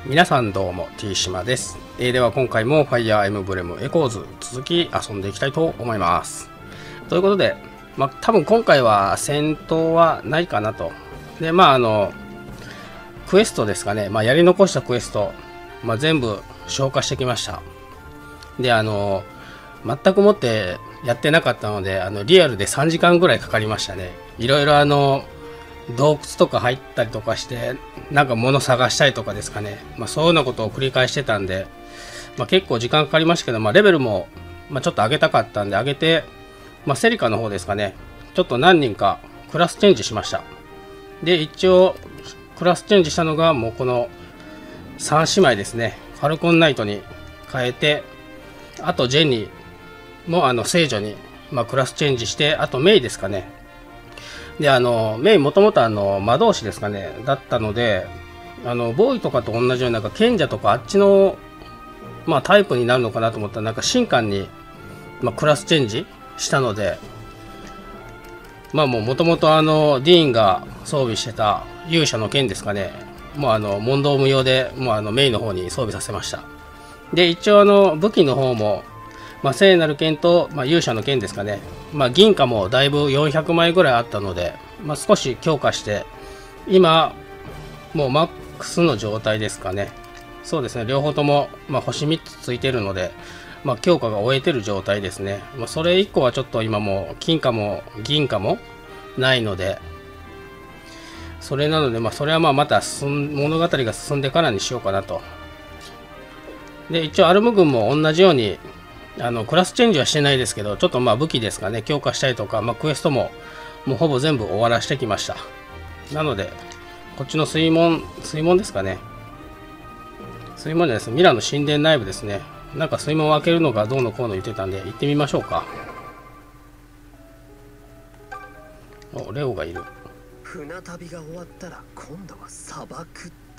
皆さんどうも T 島です。では今回もファイアーエムブレムエコーズ続き遊んでいきたいと思います。ということで、多分今回は戦闘はないかなと。で、クエストですかね。やり残したクエスト、全部消化してきました。で、全くもってやってなかったので、リアルで3時間ぐらいかかりましたね。いろいろ洞窟とか入ったりとかしてなんか物探したりとかですかね、そういうようなことを繰り返してたんで、結構時間かかりましたけど、レベルも、ちょっと上げたかったんで上げて、セリカの方ですかね、ちょっと何人かクラスチェンジしました。で一応クラスチェンジしたのがもうこの3姉妹ですね。ファルコンナイトに変えて、あとジェニーも聖女に、クラスチェンジして、あとメイですかね。でメインもともと魔導士ですかねだったので、ボーイとかと同じようになんか賢者とかあっちのタイプになるのかなと思ったら、なんか神官に、クラスチェンジしたので、もともとディーンが装備してた勇者の剣ですかね、もう問答無用でもうメインの方に装備させました。で一応武器の方も聖なる剣と、勇者の剣ですかね、銀貨もだいぶ400枚ぐらいあったので、少し強化して今もうマックスの状態ですかね。そうですね、両方とも、星3つついてるので、強化が終えてる状態ですね。それ以降はちょっと今もう金貨も銀貨もないので、それなので、それはまた物語が進んでからにしようかなと。で一応アルム軍も同じようにクラスチェンジはしてないですけど、ちょっと武器ですかね強化したりとか、クエストももうほぼ全部終わらしてきました。なのでこっちの水門ですかね、水門じゃないです、ミラの神殿内部ですね。なんか水門を開けるのがどうのこうの言ってたんで行ってみましょうか。お、レオがいる。 船旅が終わったら今度は砂漠って。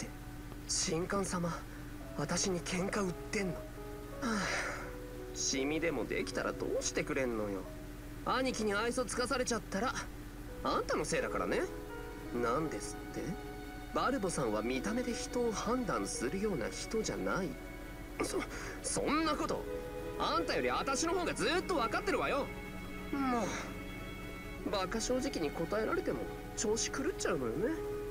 神官様、私に喧嘩売ってんの？はあ、シミでもできたらどうしてくれんのよ。兄貴に愛想つかされちゃったらあんたのせいだからね。なんですって？バルボさんは見た目で人を判断するような人じゃない。そんなことあんたより私の方がずっと分かってるわよ。もうバカ正直に答えられても調子狂っちゃうのよね。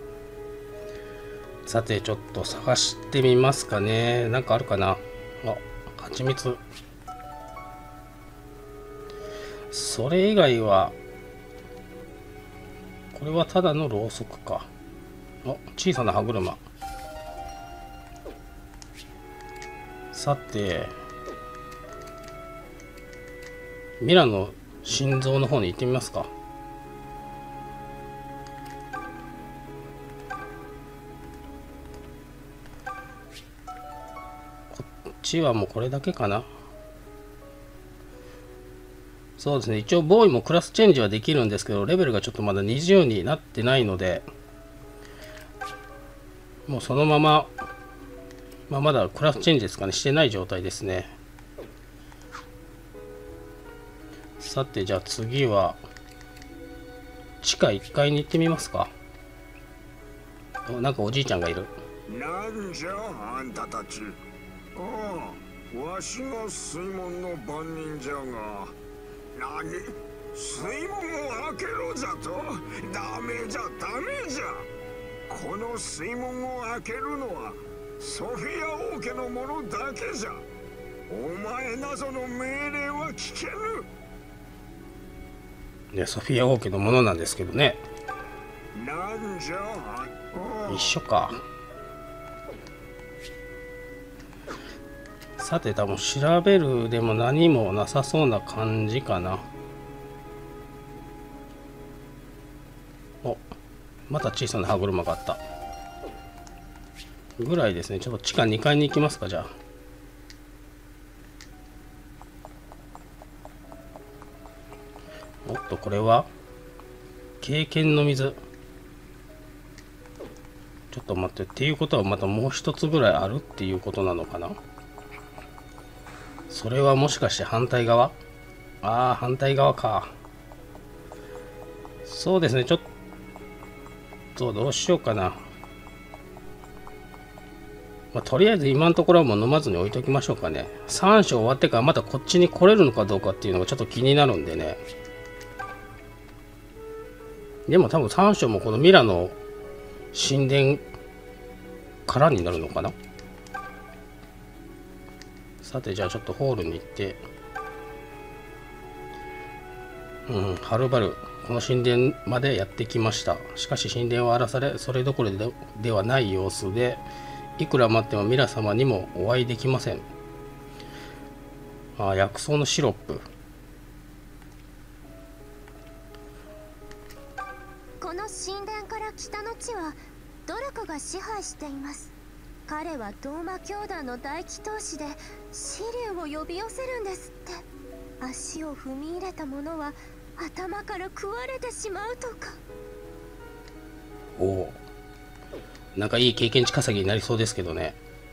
さてちょっと探してみますかね。なんかあるかな。あ、蜂蜜。それ以外はこれはただのろうそくか。お、小さな歯車。さてミラの心臓の方に行ってみますか。こっちはもうこれだけかな。そうですね、一応ボーイもクラスチェンジはできるんですけど、レベルがちょっとまだ20になってないので、もうそのまま、まだクラスチェンジですかね、してない状態ですね。さてじゃあ次は地下1階に行ってみますか。なんかおじいちゃんがいる。 なんじゃあんたたち。ああ、わしが水門の番人じゃが。何、水門を開けろじゃと？ダメじゃダメじゃ。この水門を開けるのはソフィア王家のものだけじゃ。お前などの命令は聞けぬ。 ね、ソフィア王家のものなんですけどね。 なんじゃ一緒か。さて多分調べるでも何もなさそうな感じかな。お、また小さな歯車があったぐらいですね。ちょっと地下2階に行きますか。じゃあおっと、これは経験の水。ちょっと待って、っていうことはまたもう一つぐらいあるっていうことなのかな。それはもしかして反対側？ああ、反対側か。そうですね、ちょっとどうしようかな。 まあ、とりあえず今のところはもう飲まずに置いときましょうかね。3章終わってからまたこっちに来れるのかどうかっていうのがちょっと気になるんでね。でも多分3章もこのミラの神殿からになるのかな。さてじゃあちょっとホールに行って、はるばるこの神殿までやってきました。しかし神殿は荒らされ、それどころではない様子で、いくら待ってもミラ様にもお会いできません。薬草のシロップ。 この神殿から北の地はドルクが支配しています。彼はドーマ教団の大祈祷師で支流を呼び寄せるんですって。足を踏み入れた者は頭から食われてしまうとか。 おお、なんかいい経験値稼ぎになりそうですけどね。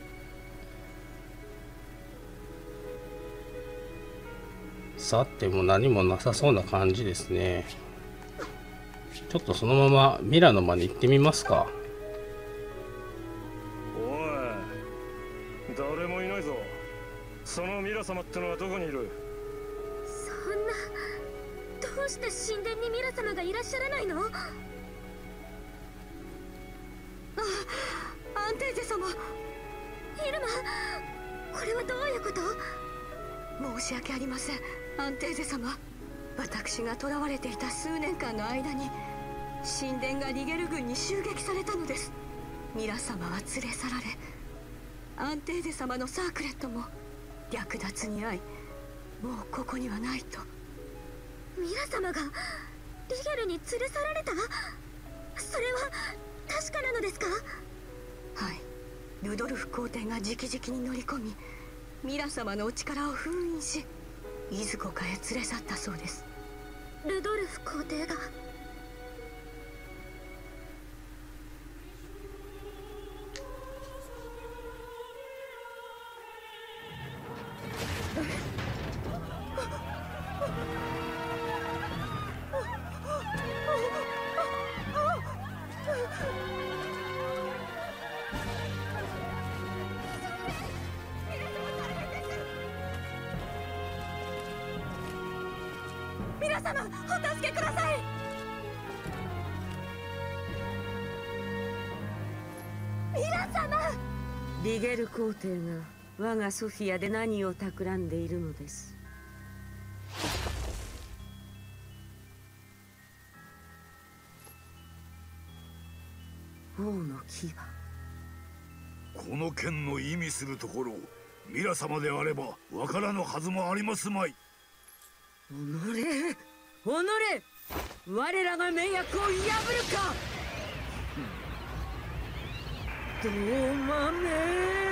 さても何もなさそうな感じですね。ちょっとそのままミラの間に行ってみますか。 おい、誰もいないぞ。そのミラ様ってのはどこにいる？ そんな、どうして神殿にミラ様がいらっしゃらないの？アンテーゼ様、イルマ、これはどういうこと？申し訳ありません、アンテーゼ様。私が囚われていた数年間の間に神殿がリゲル軍に襲撃されたのです。ミラ様は連れ去られ、アンテーゼ様のサークレットも略奪に遭い、もうここにはないと。ミラ様がリゲルに連れ去られた？それは確かなのですか？はい、ルドルフ皇帝が直々に乗り込み、ミラ様のお力を封印し、イズコカへ連れ去ったそうです。ルドルフ皇帝が？皆様、お助けください。ミラ様。 リゲル皇帝が我がソフィアで何を企んでいるのです？王の牙。 この剣の意味するところ、ミラ様であればわからぬはずもありますまい。 おのれ、おのれ、我らが盟約を破るか。どうまめ。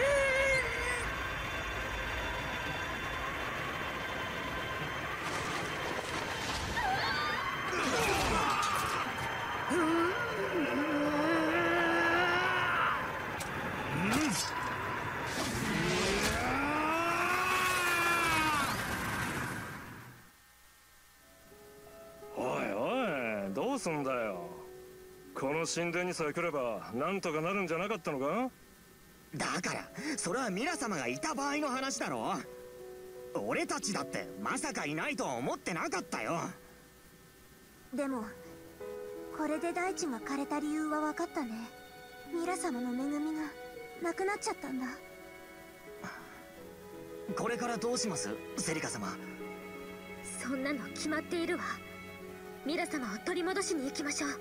どうすんだよ。この神殿にさえ来ればなんとかなるんじゃなかったのか？ だからそれはミラ様がいた場合の話だろ。俺たちだってまさかいないとは思ってなかったよ。 でもこれで大地が枯れた理由は分かったね。ミラ様の恵みがなくなっちゃったんだ。 これからどうします、セリカ様？ そんなの決まっているわ。ミラ様を取り戻しに行きましょう。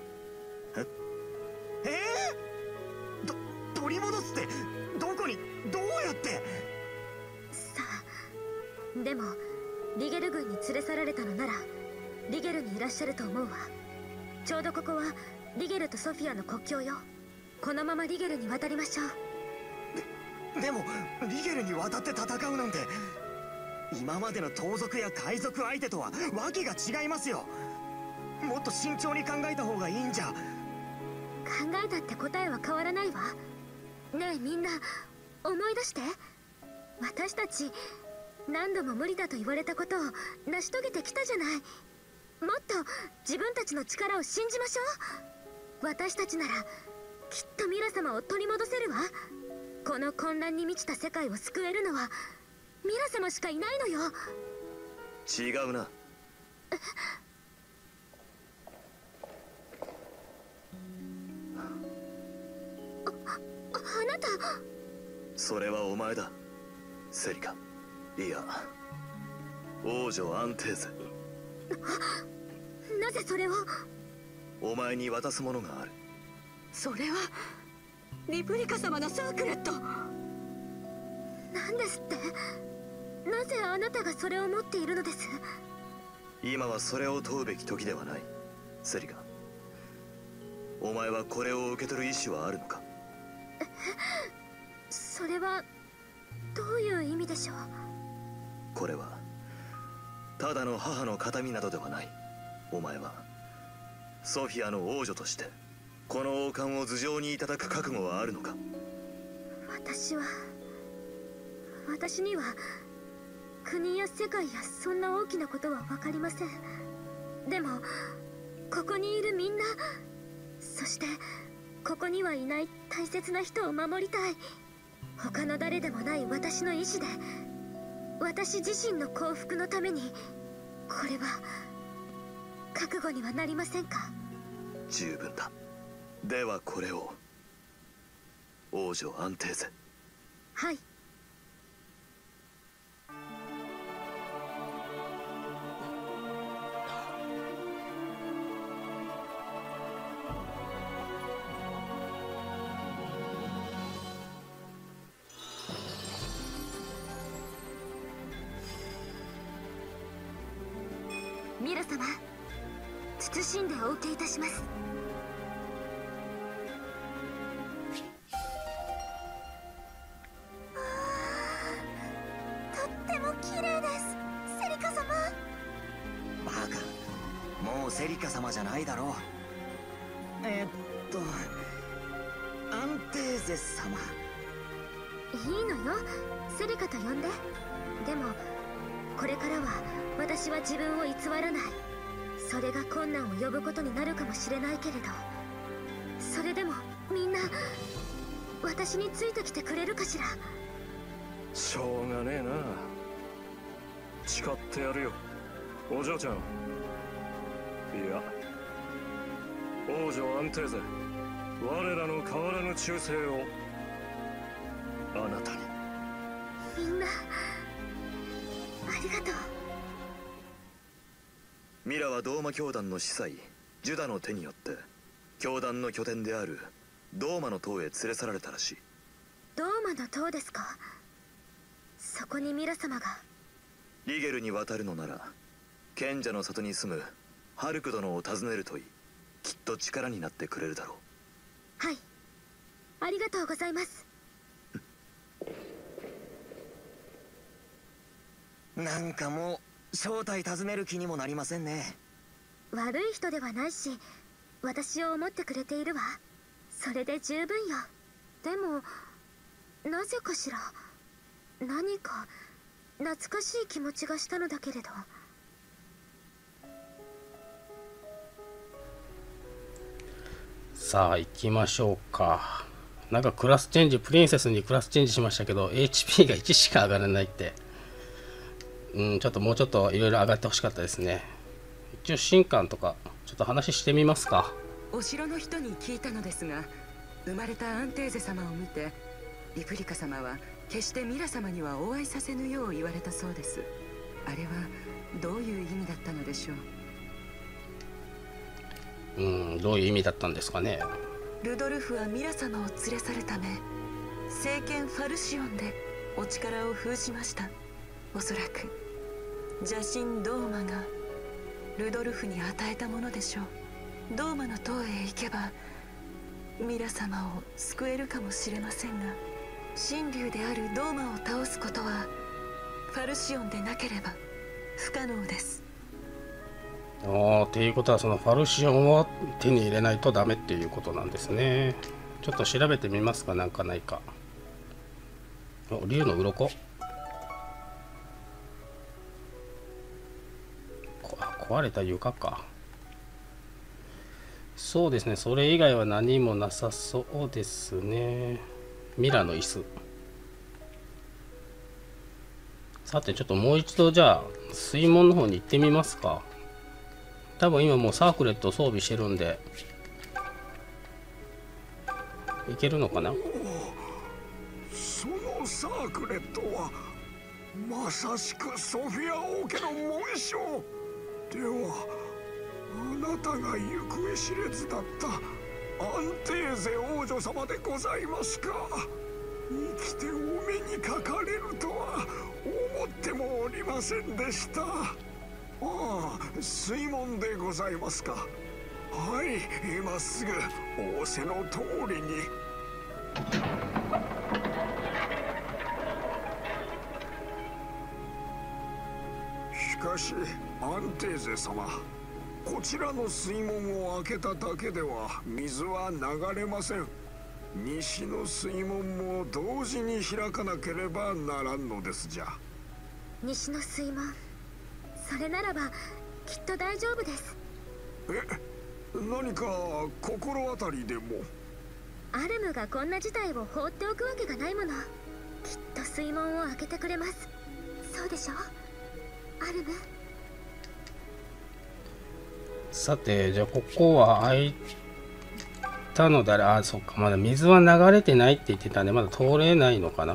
取り戻すって、どこに、どうやって？ さあ、でもリゲル軍に連れ去られたのならリゲルにいらっしゃると思うわ。ちょうどここはリゲルとソフィアの国境よ。このままリゲルに渡りましょう。でもリゲルに渡って戦うなんて、今までの盗賊や海賊相手とはわけが違いますよ。もっと慎重に考えた方がいいんじゃ。 考えたって答えは変わらないわ。ねえみんな、思い出して。私たち何度も無理だと言われたことを成し遂げてきたじゃない。もっと自分たちの力を信じましょう。私たちならきっとミラ様を取り戻せるわ。 この混乱に満ちた世界を救えるのはミラ様しかいないのよ。 違うな。 あなた。 それはお前だ、セリカ。いや、王女アンテーゼ。 なぜそれを。 お前に渡すものがある。 それはリプリカ様のサークレットなんですって。なぜあなたがそれを持っているのです。 今はそれを問うべき時ではない、セリカ。お前はこれを受け取る意思はあるのか。 それはどういう意味でしょう。 これはただの母の形見などではない。お前はソフィアの王女としてこの王冠を頭上にいただく覚悟はあるのか。 私には国や世界やそんな大きなことは分かりません。でもここにいるみんな、そしてここにはいない大切な人を守りたい。他の誰でもない私の意志で、私自身の幸福のために、これは覚悟にはなりませんか。 十分だ。ではこれを、王女アンテーゼ。 はい。ミラ様、謹んでお受けいたします。とっても綺麗です、セリカ様。 バカ、もうセリカ様じゃないだろう。アンテーゼ様。 いいのよ、セリカと呼んで。でもこれからは私は自分を偽らない。それが困難を呼ぶことになるかもしれないけれど、それでもみんな私についてきてくれるかしら。 しょうがねえな。誓ってやるよ、お嬢ちゃん。いや、王女アンテーゼ、我らの変わらぬ忠誠をあなたに。 みんなありがとう。 ミラはドーマ教団の司祭ジュダの手によって教団の拠点であるドーマの塔へ連れ去られたらしい。 ドーマの塔ですか。そこにミラ様が。 リゲルに渡るのなら賢者の里に住むハルク殿を訪ねるといい。きっと力になってくれるだろう。はい、ありがとうございます。 なんかもう正体尋ねる気にもなりませんね。 悪い人ではないし、私を思ってくれているわ。それで十分よ。でもなぜかしら、何か懐かしい気持ちがしたのだけれど。 さあ行きましょうか。なんかクラスチェンジ、プリンセスにクラスチェンジしましたけど HP が1しか上がらないって、ちょっともうちょっといろいろ上がってほしかったですね。一応神官とかちょっと話してみますか。 お城の人に聞いたのですが、生まれたアンテーゼ様を見てリプリカ様は決してミラ様にはお会いさせぬよう言われたそうです。あれはどういう意味だったのでしょう。 どういう意味だったんですかね。 ルドルフはミラ様を連れ去るため聖剣ファルシオンでお力を封じました。おそらく邪神ドーマがルドルフに与えたものでしょう。ドーマの塔へ行けばミラ様を救えるかもしれませんが、神竜であるドーマを倒すことはファルシオンでなければ不可能です。 っていうことはそのファルシオンを手に入れないとダメっていうことなんですね。ちょっと調べてみますか、なんかないか。竜の鱗、壊れた床か。そうですね、それ以外は何もなさそうですね。 ミラの椅子。さてちょっともう一度じゃあ水門の方に行ってみますか。多分今もうサークレットを装備してるんでいけるのかな。 そのサークレットはまさしくソフィア王家の紋章では、あなたが行方知れずだったアンテーゼ王女様でございますか。生きてお目にかかれるとは思ってもおりませんでした。ああ、水門でございますか。はい、今すぐ仰せの通りに。しかしアンテーゼ様、こちらの水門を開けただけでは水は流れません。西の水門も同時に開かなければならんのですじゃ。 西の水門、それならばきっと大丈夫です。 何か心当たりでも？ アルムがこんな事態を放っておくわけがないもの。きっと水門を開けてくれます。そうでしょ、アルム。 さてじゃあここは開いたのであれ、そっか、まだ水は流れてないって言ってたんでまだ通れないのかな。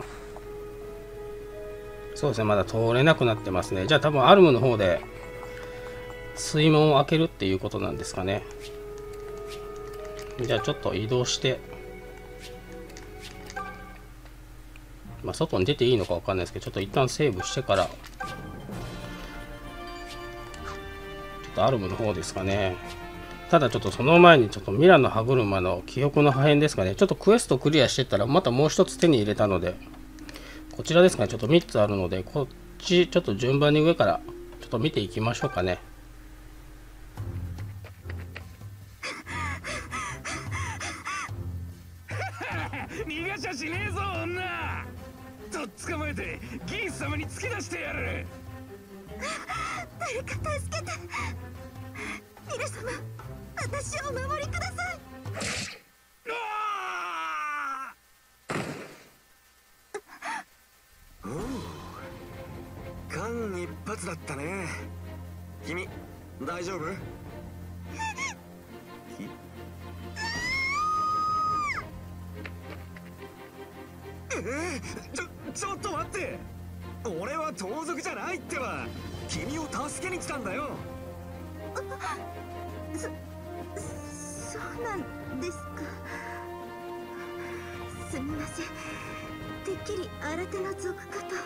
そうですね、まだ通れなくなってますね。じゃあ多分アルムの方で水門を開けるっていうことなんですかね。じゃあちょっと移動して、まあ外に出ていいのかわかんないですけど、ちょっと一旦セーブしてからちょっとアルムの方ですかね。ただちょっとその前にちょっとミラの歯車の記憶の破片ですかね。ちょっとクエストクリアしてたらまたもう一つ手に入れたので、こちらですかね。ちょっと3つあるので、こっちちょっと順番に上からちょっと見ていきましょうかね。 逃がしゃしねえぞ女。とっ捕まえてギース様に突き出してやる。 誰か助けて。ミラ様、私をお守りください。 おう、間一髪だったね。君大丈夫？ちょっと待って。俺は盗賊じゃないってば。君を助けに来たんだよ。 そうなんですか。すみません、てっきり新手の賊かと。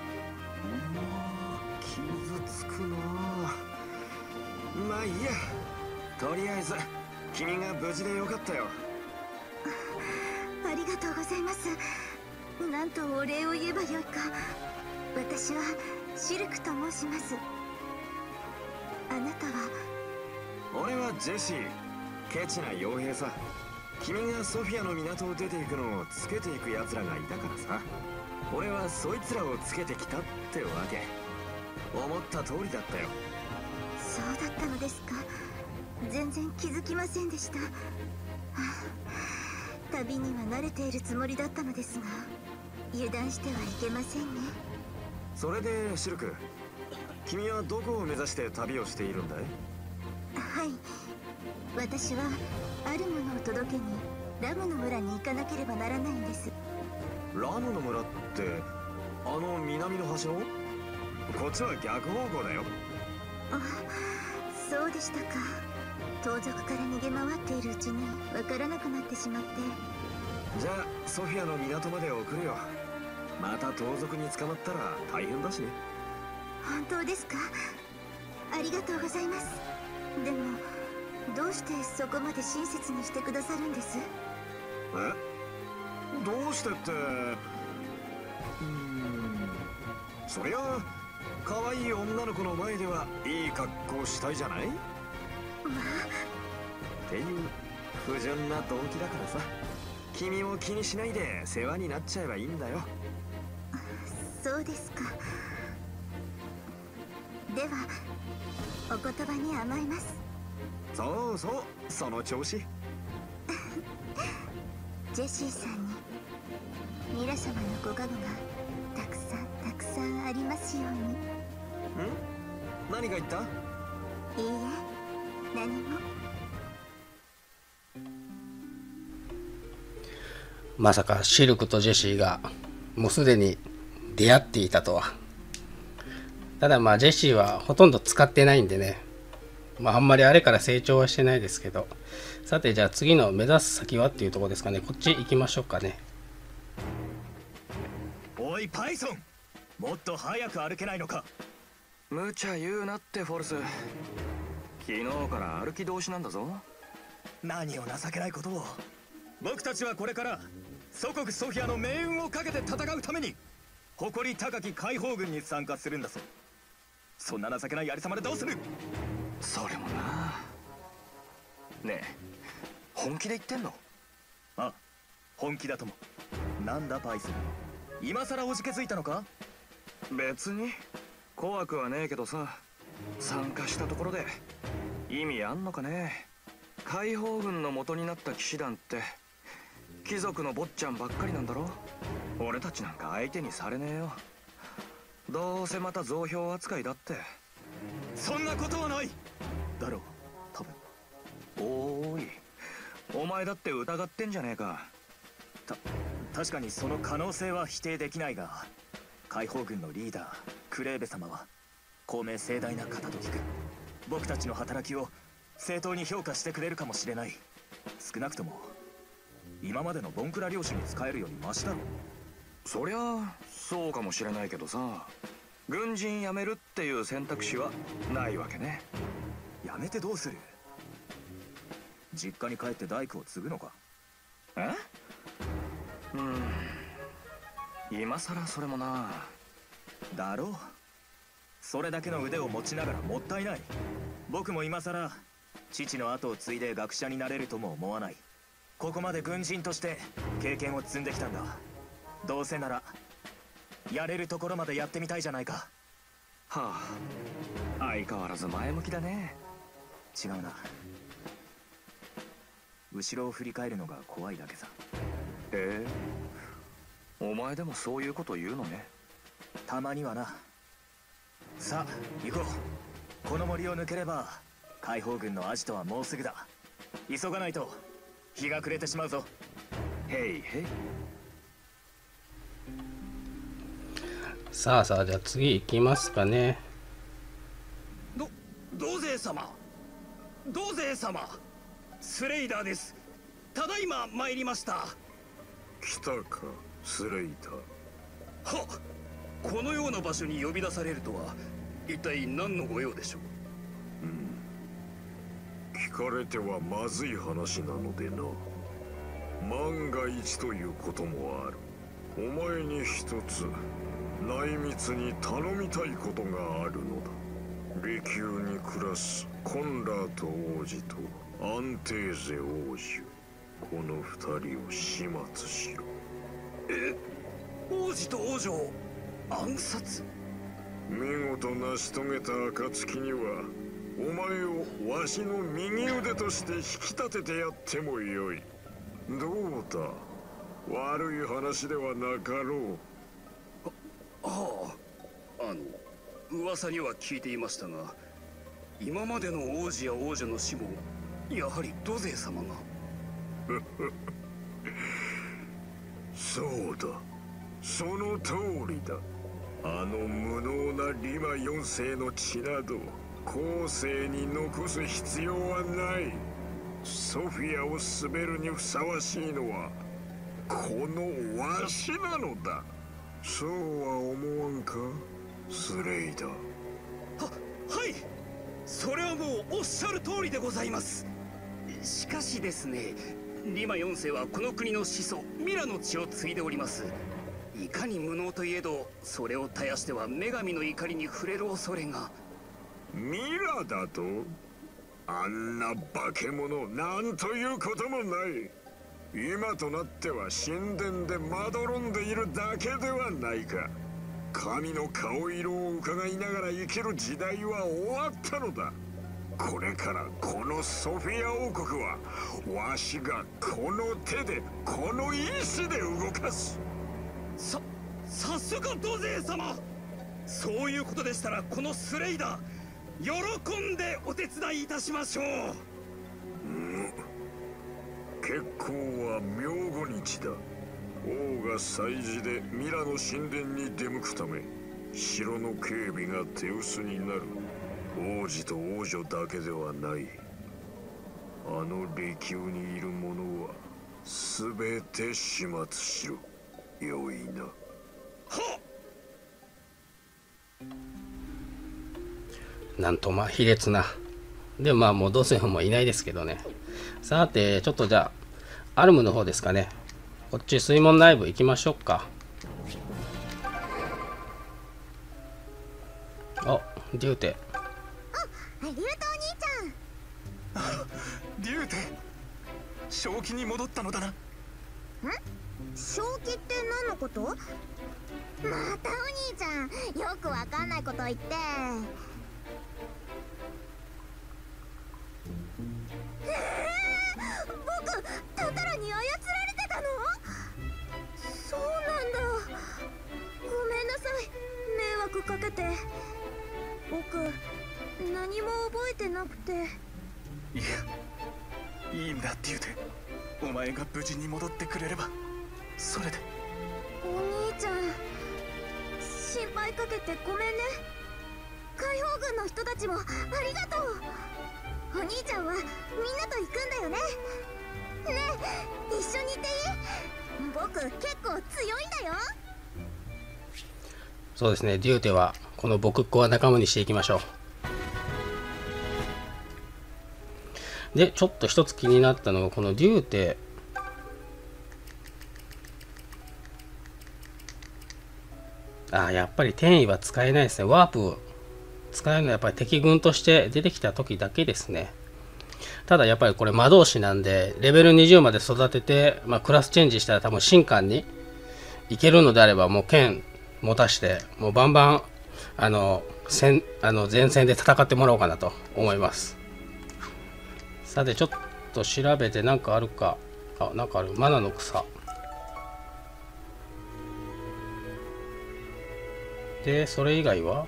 傷つくな。まあいいや、とりあえず君が無事でよかったよ。 ありがとうございます。なんとお礼を言えばよいか。私はシルクと申します。あなたは？ 俺はジェシー、ケチな傭兵さ。君がソフィアの港を出ていくのをつけていく奴らがいたからさ、俺はそいつらをつけてきたってわけ。思った通りだったよ。 そうだったのですか。全然気づきませんでした。旅には慣れているつもりだったのですが、油断してはいけませんね。 それでシルク、君はどこを目指して旅をしているんだい？ はい、私はあるものを届けにラムの村に行かなければならないんです。 ラムの村ってあの南の端の？こっちは逆方向だよ。 あ、そうでしたか。盗賊から逃げ回っているうちにわからなくなってしまって。 じゃあソフィアの港まで送るよ。また盗賊に捕まったら大変だしね。 本当ですか？ありがとうございます。でもどうしてそこまで親切にしてくださるんです？ どうしてって、そりゃ可愛い女の子の前ではいい格好したいじゃない？ まあ、 っていう不純な動機だからさ。君も気にしないで世話になっちゃえばいいんだよ。 そうですか。ではお言葉に甘えます。 そうそう、その調子。 ジェシーさんにミラ様のご加護がたくさんたくさんありますように。 何が言った？ いいえ、何も。 まさかシルクとジェシーがもうすでに出会っていたとは。ただまあジェシーはほとんど使ってないんでね、あんまりあれから成長はしてないですけど。さて、じゃあ次の目指す先はっていうところですかね。こっち行きましょうかね。 おいパイソン、もっと早く歩けないのか。 無茶言うなってフォルス。昨日から歩き通しなんだぞ。 何を情けないことを。僕たちはこれから祖国ソフィアの命運をかけて戦うために誇り高き解放軍に参加するんだぞ。そんな情けないありさまでどうする。 それもな。ねえ、本気で言ってんの？ ああ、本気だとも。なんだパイソン、今さらおじけづいたのか？ 別に怖くはねえけどさ、参加したところで意味あんのかね。解放軍の元になった騎士団って貴族の坊ちゃんばっかりなんだろ。俺たちなんか相手にされねえよ。どうせまた増票扱いだって。 そんなことはないだろう、多分。 おーい、お前だって疑ってんじゃねえか。 確かにその可能性は否定できないが、解放軍のリーダークレーベ様は公明正大な方と聞く。僕たちの働きを正当に評価してくれるかもしれない。少なくとも今までのボンクラ領主に使えるよりマシだろ。 そりゃそうかもしれないけどさ、軍人辞めるっていう選択肢はないわけね。 辞めてどうする？実家に帰って大工を継ぐのか？ 今さらそれもな。 だろう。それだけの腕を持ちながらもったいない。僕も今さら父の後を継いで学者になれるとも思わない。ここまで軍人として経験を積んできたんだ。どうせならやれるところまでやってみたいじゃないか。 はあ、相変わらず前向きだね。 違うな。後ろを振り返るのが怖いだけさ。 お前でもそういうこと言うのね。 たまにはな。さあ行こう。この森を抜ければ解放軍のアジトはもうすぐだ。急がないと日が暮れてしまうぞ。 へいへい。 さあさあ、じゃあ次行きますかね。 ドゼ様、ドゼ様、スレイダーです。ただいま参りました。 来たか、スレイダー。 はっ、このような場所に呼び出されるとは一体何のご用でしょう？ 聞かれてはまずい話なのでな。万が一ということもある。お前に一つ内密に頼みたいことがあるのだ。離宮に暮らすコンラート王子とアンテーゼ王子、この二人を始末しろ。 王子と王女を暗殺？ 見事成し遂げた暁にはお前をわしの右腕として引き立ててやってもよい。どうだ、悪い話ではなかろう。 噂には聞いていましたが、今までの王子や王女の死もやはりドゼー様が。 そうだ、その通りだ。あの無能なリマ4世の血など後世に残す必要はない。ソフィアを滑るにふさわしいのはこのわしなのだ。そうは思わんか、スレイダー。 はい、それはもうおっしゃる通りでございます。しかしですね、リマ4世はこの国の始祖ミラの血を継いでおります。いかに無能といえど、それを絶やしては女神の怒りに触れる恐れが。 ミラだと？あんな化け物、なんということもない。今となっては神殿でまどろんでいるだけではないか。神の顔色を伺いながら生きる時代は終わったのだ。これからこのソフィア王国はわしがこの手でこの意志で動かす。 さすが土勢様。そういうことでしたらこのスレイダー喜んでお手伝いいたしましょう。 結構は明後日だ。王が祭事でミラの神殿に出向くため、城の警備が手薄になる。王子と王女だけではない。あの離宮にいる者は全て始末しろ。よいな。はっ。 なんとまあ卑劣な。でもまあもうドセフもいないですけどね。さてちょっとじゃあアルムの方ですかね。こっち水門内部行きましょうか。あ、デューテ。 リュウトお兄ちゃん。リュウテ、正気に戻ったのだな。 正気って何のこと？またお兄ちゃん、よくわかんないこと言って。僕、タタラに操られてたの？そうなんだ。ごめんなさい、迷惑かけて。僕、何も覚えてなくて。 いや、いいんだって言うて、お前が無事に戻ってくれればそれで。 お兄ちゃん、心配かけてごめんね。解放軍の人たちもありがとう。お兄ちゃんはみんなと行くんだよね。ねえ、一緒にいていい？僕結構強いんだよ。 そうですね、デューテはこの僕っ子は仲間にしていきましょう。でちょっと一つ気になったのがこのデューテ、やっぱり転移は使えないですね。ワープ使えるのはやっぱり敵軍として出てきた時だけですね。ただやっぱりこれ魔導士なんでレベル20まで育てて、クラスチェンジしたら多分神官に行けるのであればもう剣持たしてもうバンバン前線で戦ってもらおうかなと思います。さてちょっと調べて何かあるか。なんかある。マナの草で、それ以外は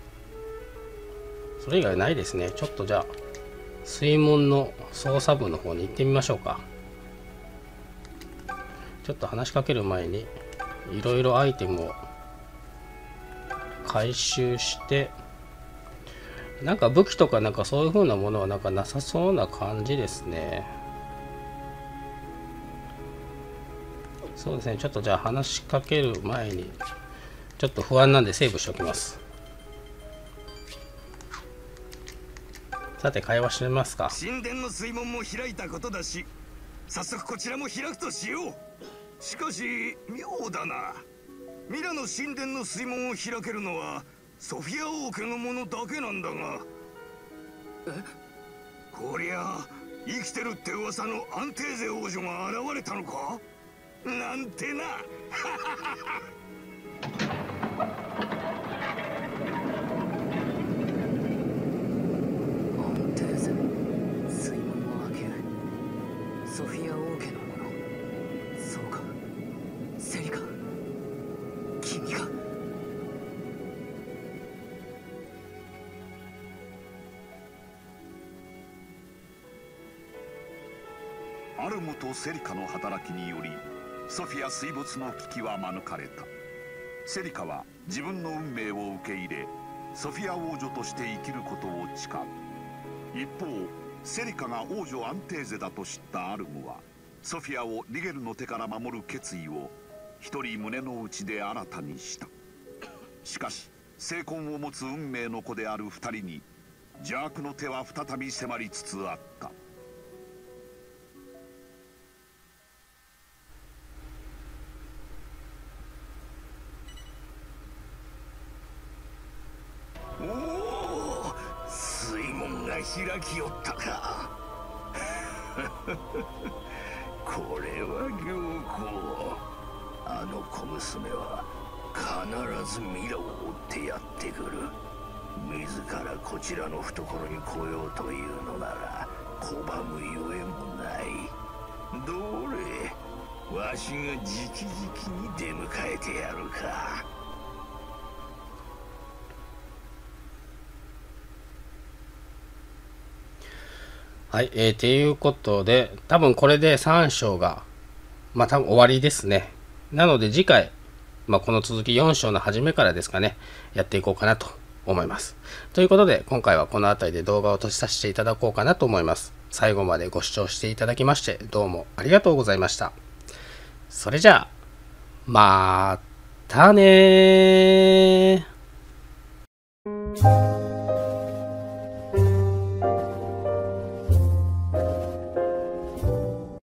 ないですね。ちょっとじゃあ水門の操作部の方に行ってみましょうか。ちょっと話しかける前にいろいろアイテムを回収して、なんか武器とかなんかそういう風なものはなんかなさそうな感じですね。そうですね、ちょっとじゃあ話しかける前にちょっと不安なんでセーブしておきます。さて会話してみますか。 神殿の水門も開いたことだし、早速こちらも開くとしよう。しかし妙だな。ミラの神殿の水門を開けるのはソフィア王家のものだけなんだが。こりゃ生きてるって噂のアンテーゼ王女が現れたのかなんてな。 ソフィア王家のもの。そうか、セリカ、君が。 アルムとセリカの働きによりソフィア水没の危機は免れた。セリカは自分の運命を受け入れソフィア王女として生きることを誓う。一方セリカが王女アンテーゼだと知ったアルムはソフィアをリゲルの手から守る決意を一人胸の内で新たにした。しかし聖魂を持つ運命の子である二人に邪悪の手は再び迫りつつあった。 おお、水門が開きよったか。これは良好。あの小娘は必ずミラを追ってやってくる。自らこちらの懐に来ようというのなら拒むゆえもない。どれ、 わしが直々に出迎えてやるか。 はい、っていうことで、多分これで3章が、多分終わりですね。なので次回、この続き4章の初めからですかね、やっていこうかなと思います。ということで、今回はこの辺りで動画を閉じさせていただこうかなと思います。最後までご視聴していただきまして、どうもありがとうございました。それじゃあ、またねー。